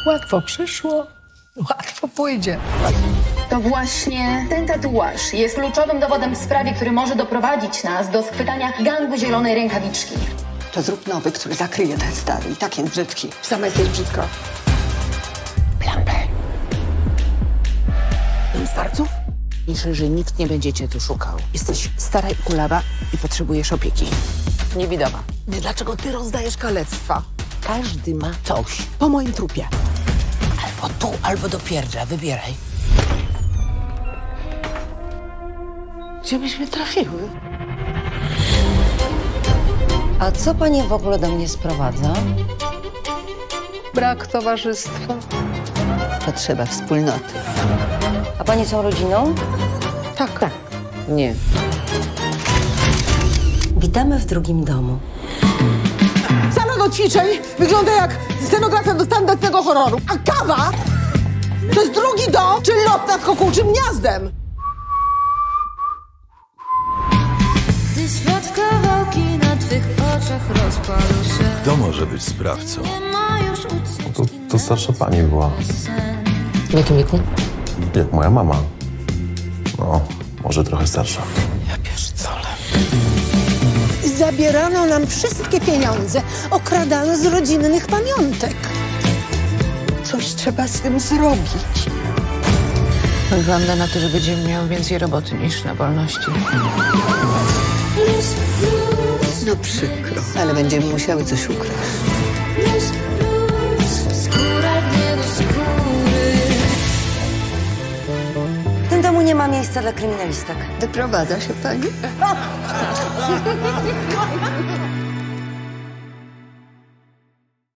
Łatwo przyszło, łatwo pójdzie. To właśnie ten tatuaż jest kluczowym dowodem w sprawie, który może doprowadzić nas do schwytania gangu Zielonej Rękawiczki. To zrób nowy, który zakryje ten stary i tak jest brzydki. Sama jesteś brzydka. Plan B. Dom starców? Pisze, że nikt nie będzie cię tu szukał. Jesteś stara i kulawa i potrzebujesz opieki. Niewidoma. Nie, dlaczego ty rozdajesz kalectwa? Każdy ma coś po moim trupie. Albo tu, albo do pierdla, wybieraj. Gdzie byśmy trafiły? A co pani w ogóle do mnie sprowadza? Brak towarzystwa. Potrzeba wspólnoty. A pani są rodziną? Tak. Nie. Witamy w drugim domu. Sala do ćwiczeń wygląda jak scenografia do tandetnego horroru, a kawa to jest drugi dom, czyli lot nad kukułczym gniazdem. Gdy świat kawałki na twych oczach rozpadł się. Kto może być sprawcą? Nie ma już ucieczki. To starsza pani była. W jakim wieku? Jak moja mama. No, może trochę starsza. Zabierano nam wszystkie pieniądze, okradano z rodzinnych pamiątek. Coś trzeba z tym zrobić. Wygląda na to, że będziemy miały więcej roboty niż na wolności. No przykro, ale będziemy musiały coś ukraść. Skóra nie do skóry. W tym domu nie ma miejsca dla kryminalistek. Doprowadza się pani?